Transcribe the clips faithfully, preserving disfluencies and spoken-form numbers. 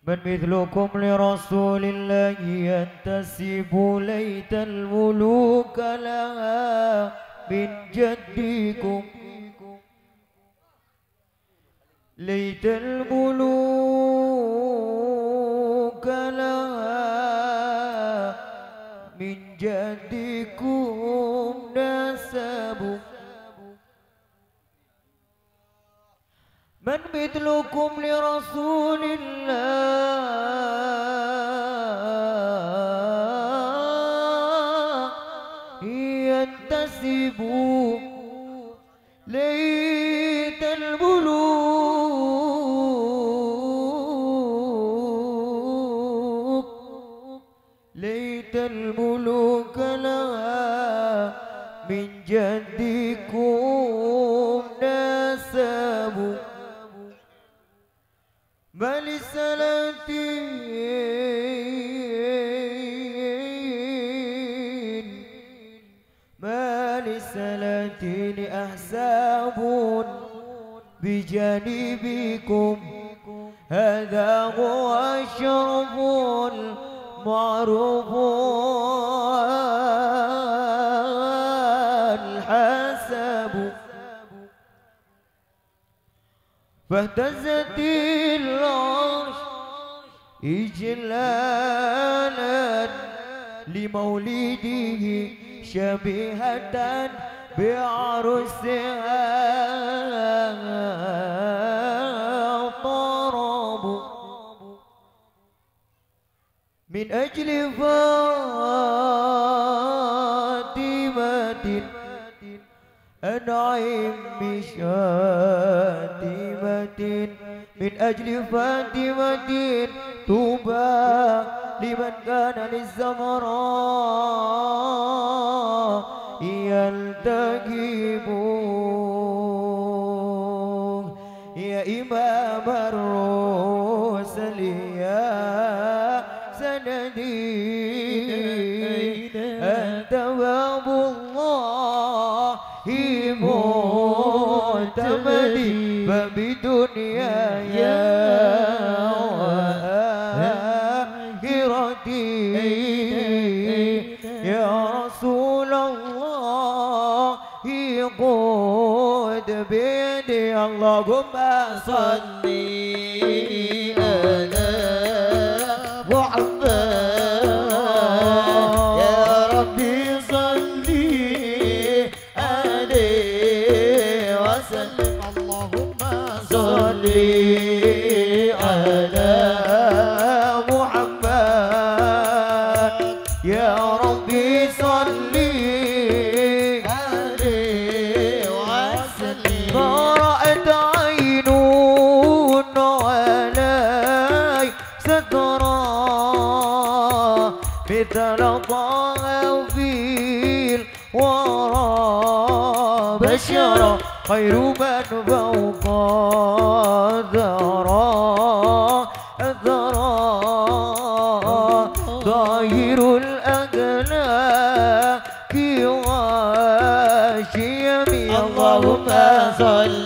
من مثلكم لرسول الله ينتسب ليت الملوك لها من جدكم ليت الملوك لها من جدكم نسب من مثلكم لرسول الله ينتسب ليت الملوك ليت الملوك لها من جدكم نسب ما لسلاطين ما لسلاطين أحساب بجانبكم هذا هو الشرف المعروف الحسب فاهتزت العرش إجلالا لمولده شبيهة بعرسها طرب من أجل فاطمة أنعم بشاتمة من أجل فاطمة طوبى لمن كان للزمراء يلتقب يا إمام الرسل يا سندي أنت باب الله معتمدي فبدنياي وآخرتي يا رسول الله قد بيدي اللهم صل على محمد يا ربي صل عليه وسلم اللهم صل على محمد يا ربي صل عليه وسلم ما رأت عين علي سترى مثل طه في الورى بشرا خير من فوق الثرى الثرى ظاهر الأخلاق والشيم اللهم صل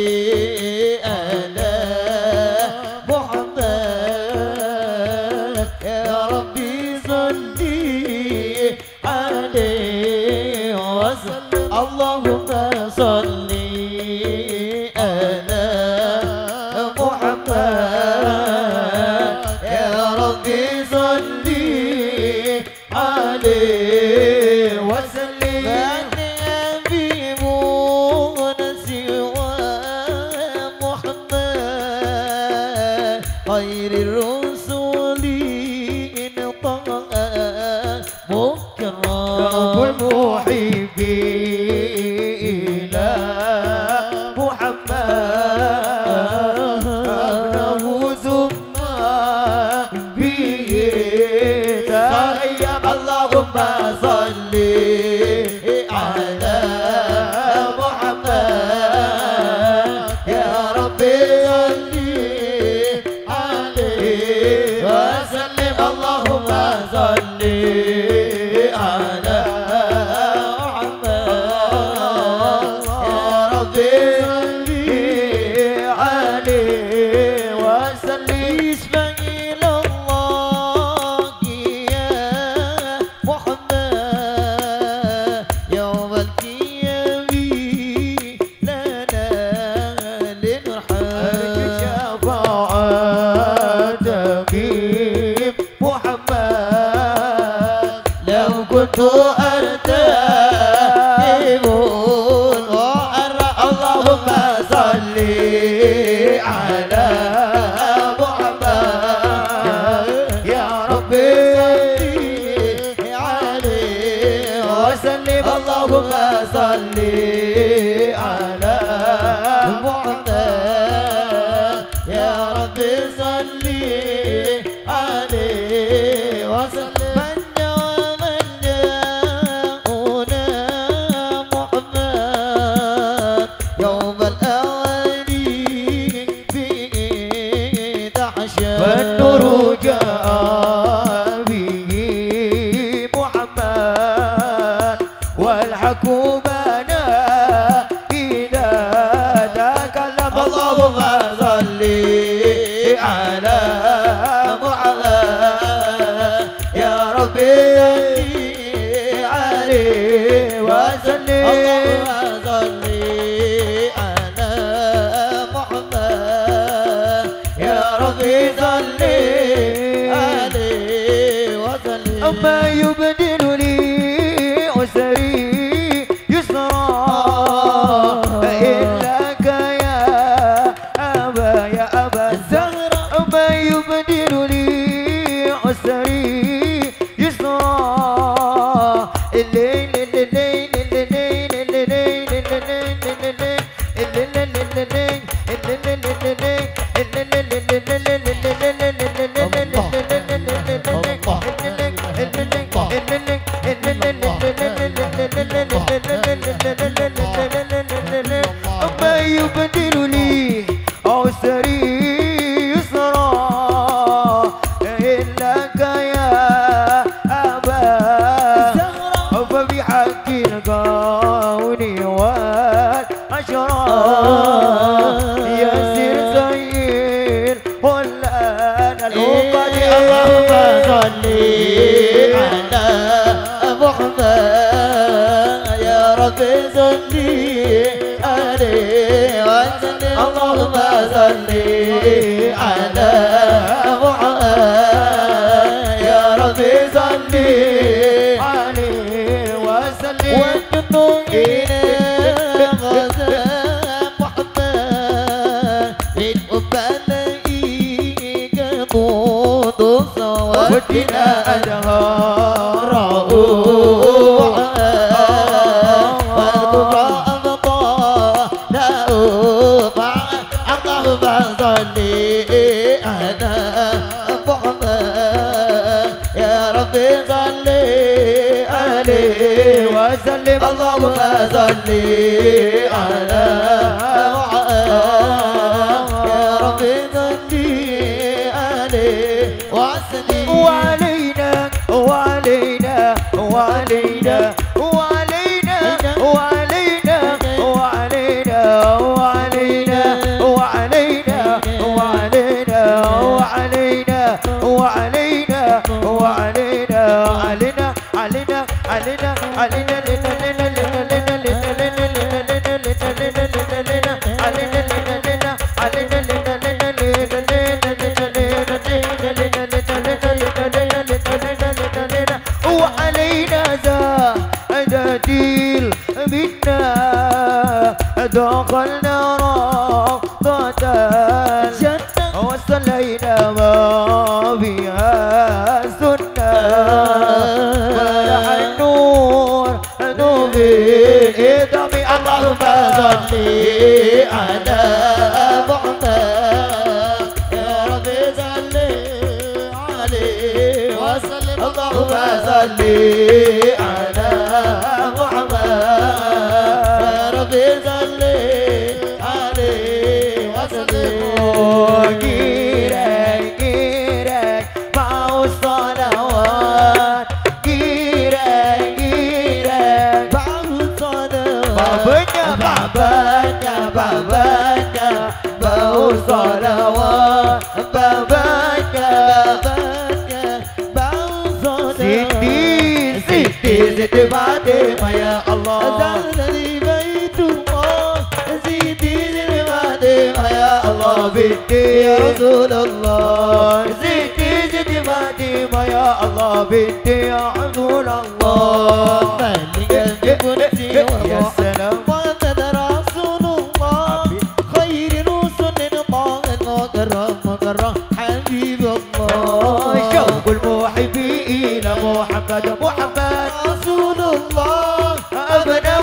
على محمد يا ربي صل عليه وسلم اللهم صل على محمد يا ربي صل عليه وسلم حبيبون سوى محمد خير الرسل إن طه مكرم المحبين إلى محمد أبنه ثم به تأيم اللهم صل على محمد يا ربي صل عليه اللهم صل على محمد يا رب صل عليه وسلم من ومن جاءنا محمد يوم الأولين في تحشر والنور جاء به محمد والحق بنا إذا تكلم اللهم صل على محمد يا ربي عليه وسلم اللهم صل على محمد يا ربي صل عليه وسلم أما يبدل لي عسري يسرا إلاك يا أبا يا أبا الزهرة أما يبدل لي عسري يسرا الليل الليل الليل الليل أما يبدل لي عسري يسرا إلاك يا أبا فبحق الكون والأشرار يسير سير والآن العقد اللهم صل على محمد يا رب صل عليه وسلم اللهم صل على محمد يا رب صل عليه وسلم وانتم إلى غزا محمد من أبنائك قوت صوتنا أدهار وسلم اللهم صل على محمد يا رب صل عليه وسلم وعلينا وعلينا وعلينا وعلينا وعلينا وعلينا وعلينا وعلينا وعلينا وعلينا وعلينا وعلينا علينا علينا علينا علينا وعلينا زادتيل منا دخلنا روضة الجنة وصلينا ما فيها سنة فرح النور نوبي إدمي اللهم صل على محمد يا رب صل عليه وسلم اللهم صل على محمد يا رب صل عليه وسلم جيرك جيرك مع الصلوات جيرك جيرك مع الصلوات بابانا بابانا مع الصلوات بابانا بابانا مع الصلوات سيدي سيدي سيدي فاطمة يا الله زادني بيت الله سيدي سيدي فاطمة يا الله بنتي يا رسول الله سيدي سيدي فاطمة يا الله بنتي يا رسول الله مالك الجبنتي يا سلام محمد رسول الله خير رسل الله مكرم مكرم حبيب الله شوق المحبين محمد محمد رسول الله أبناء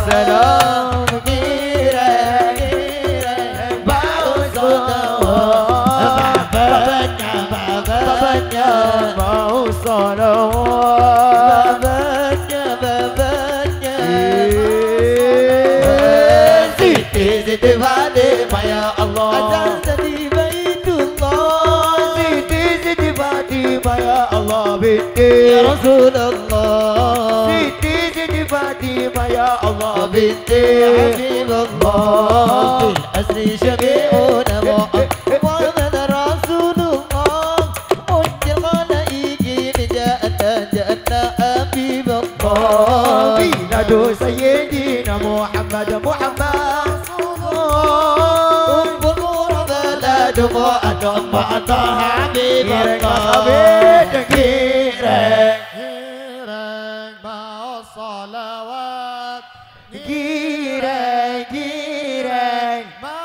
salam gira gira bau salawat babanya babanya bau salawat babanya babanya Siti Siti Fatimah ya Allah azan di Baitullah Siti Siti Fatimah ya Allah binti ya Rasulullah Siti Siti Fatimah ya Allah binti Habibullah fil asri syafi'una Muhammad Rasulullah unjil khalaiki bija'ata ja'atna Habibullah biladu sayyidina Muhammad Muhammad دموع دموع حبيب الله غيرك غيرك مع الصلوات غيرك غيرك مع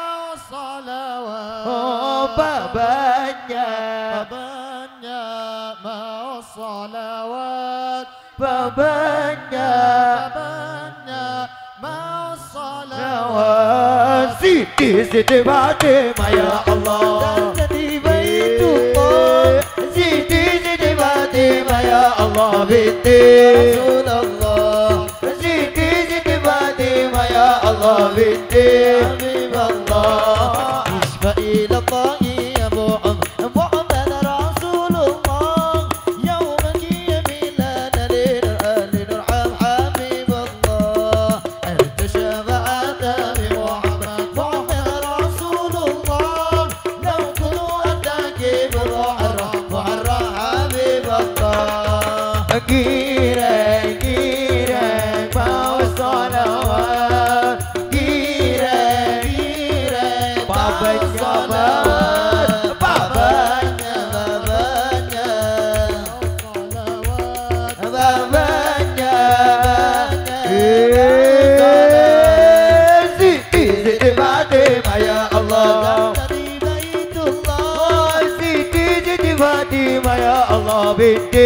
الصلوات babanya babanya مع الصلوات babanya babanya مع الصلوات Siti Siti Fatimah ya Allah di Baitullah Siti Siti Fatimah ya Allah binti Rasulullah Siti Siti Fatimah ya Allah binti Habibullah Isfa ila Allahi ya Muhammad Rasulullah Yawma qiyamilana linur'am Habibullah Anta syafa'ata bi Muhammad Girang, girang, mau salawat. Girang, girang, babanya, babanya, babanya, babanya, Siti Siti Fatimah ya Allah. Siti Siti Fatimah ya Allah binti.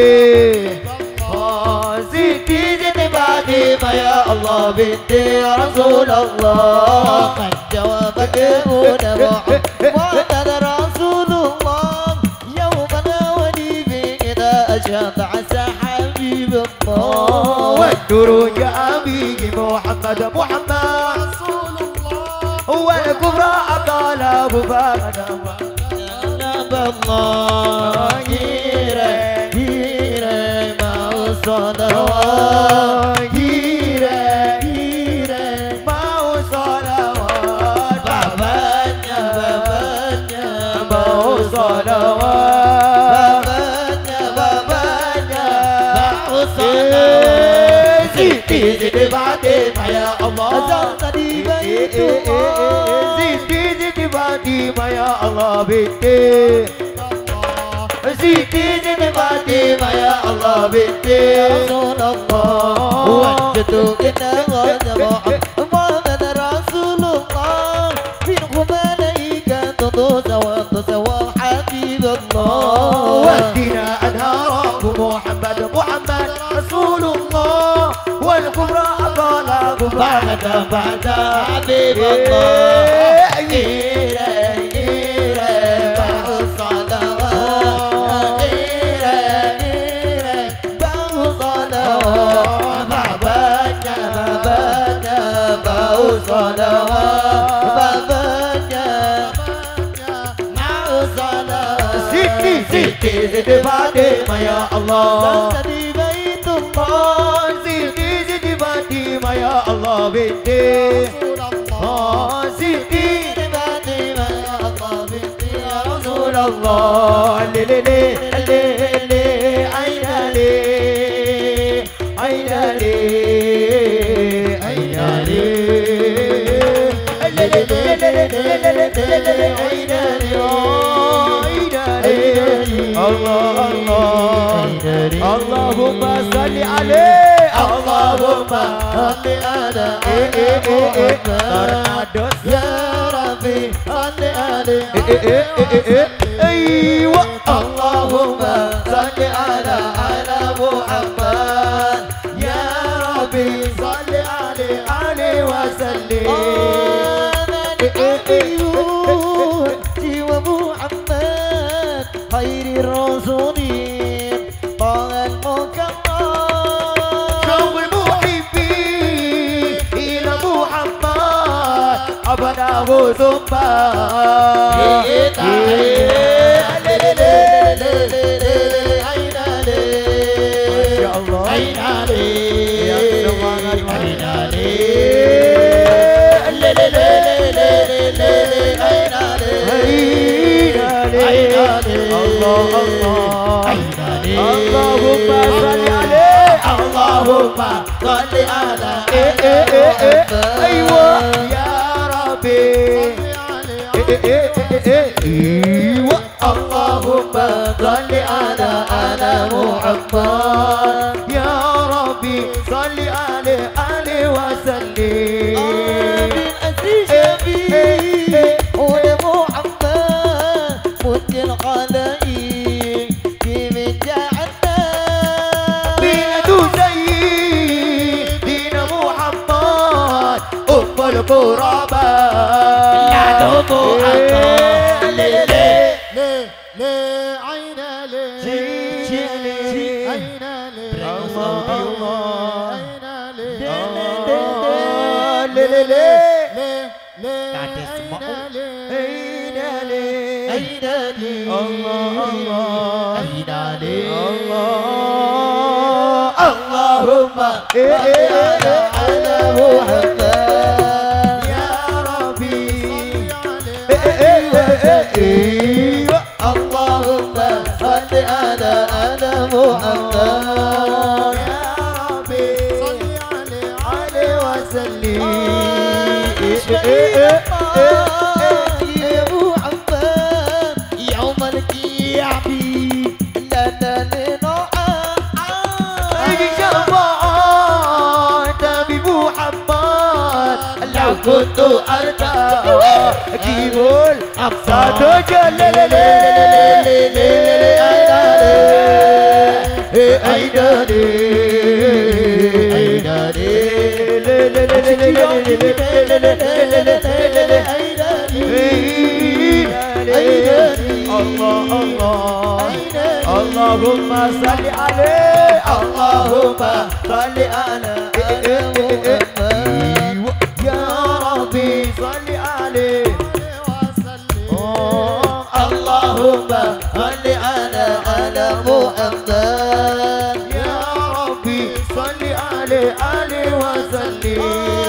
Siti Siti Fatimah ya Allah binti Rasulullah Qad jawabat ibuna Muhammad Rasulullah Yawman wali bina ajab asa Habibullah Waduru ja'abi Muhammad Muhammad Rasulullah Wal kubra aqala bubakada Allah Gira Gira salawat gira gira mau salawat babanya babanya mau salawat babanya babanya mau salawat Siti Siti Fatimah ya Allah azan di Baitullah Siti Siti Fatimah ya Allah binti Siti Siti Fatimah ya Allah binti Rasulullah Wajatu inna ghada Muhammad Rasulullah Minhu malaikatu tusawa wa Habibullah Wadina anhara Muhammad Muhammad Rasulullah Wal kubra aqala ba'da ba'da Habibullah Gira gira ba'u salawat Siti Siti Fatimah ya Allah di Baitullah Siti Siti Fatimah ya Allah binti Siti Siti Fatimah ya Allah binti Rasulullah Lili lili lili Aina li Aina li Aina li Lili lili lili Aina li Allah Allah Allahumma salli alaih Allahumma salli ala Muhammad ya Rabbi salli alaih Aywa Allahumma salli ala ala Muhammad ya Rabbi salli ala عليه وسلم jiwa Muhammad khairi rasulin tangan Muhammad شوق المحبين إلى محمد أبناه ثم اللهم صل عليه اللهم صل على ايوه يا ربي ايوه اللهم صل على على محمد يا ربي صل عليه عليه وسلم بالعزيز شفيع هدى محمد منجي الخلائق في مجاعتنا بيده سيدنا محمد أم القرباء لا دموع اللهم على محمد يا ربي اللهم صل على على محمد يا ربي صل عليه وسلم يا محمد يوم القيامة لنا كنت أرجع أجيب الأبصار جلل الله الله اللهم صل عليه اللهم صل على صل عليه وسلم اللهم صل على على محمد يا ربي صل عليه عليه وسلم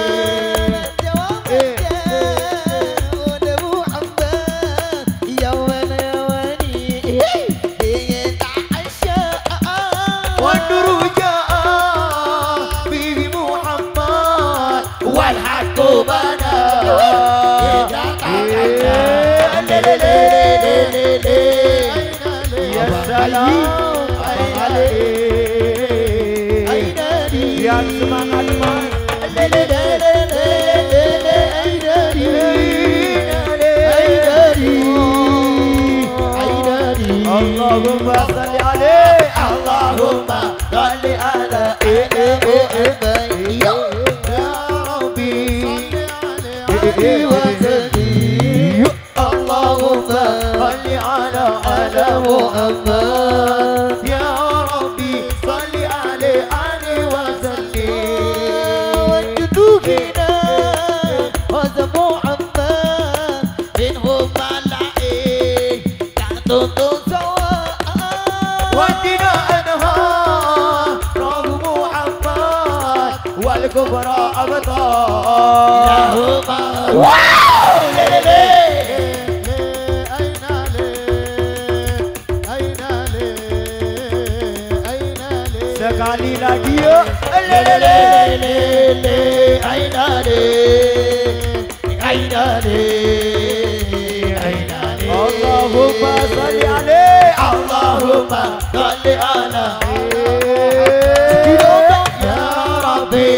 والنور جاء به محمد والحق بنا يا سلام عليك يا semangat mas اللهم صل عليه اللهم صل على يا ربي وسلم اللهم صل على على محمد يا ربي صل عليه عليه وسلم وجدوكنا هذا محمد منهم ملائك تعطوا سواء ودنا انهار روح محمد والكبرى ابطال واو sekali lagi yuk Allahumma salli alaihi Allahumma salli ala ya Rabbi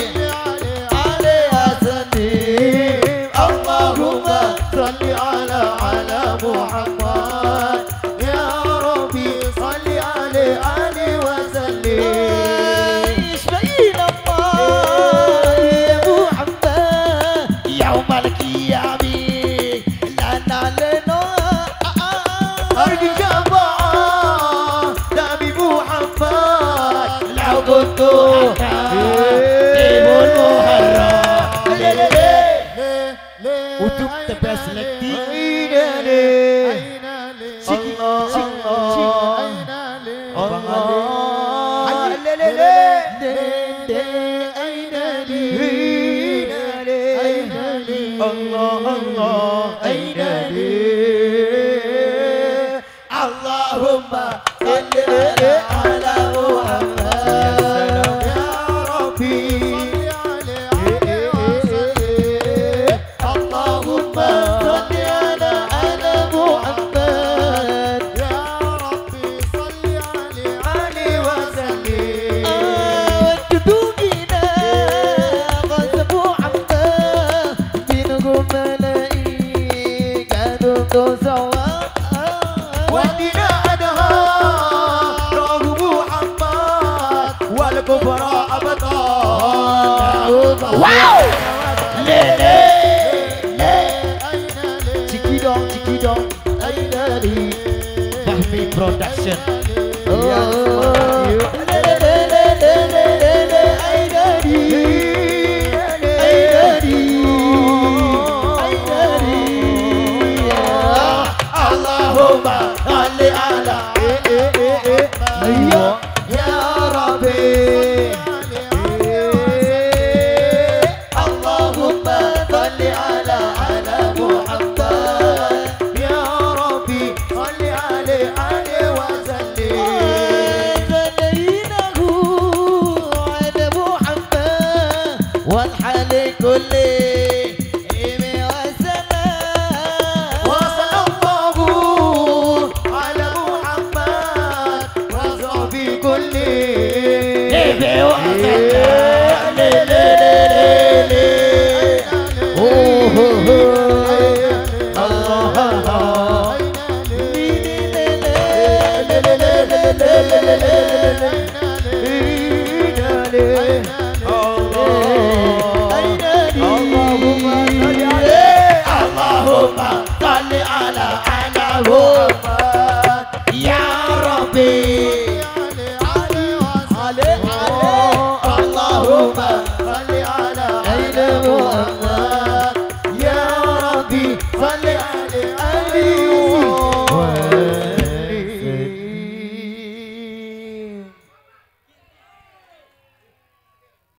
Allahumma salli ala ala Muhammad ya Rabbi salli alaihi wa sallim the best lady. Allahumma salli ala Muhammad ya Rabbi. Allahumma salli ala ala Muhammad ya Rabbi, salli alaihi wa sallim. وجدونا غصب عمدا بينهم ملائكة تسوى ودنا أدها رغب محمد والكبرى أبدا. واو ليلي Ciki dong, ciki dong, aina li. Fahmi Production. Allahumma salli ala ya Rabbi. Allahumma salli ala ala Muhammad ya Rabbi, salli alaihi wa sallim. زينه على محمد والحال كله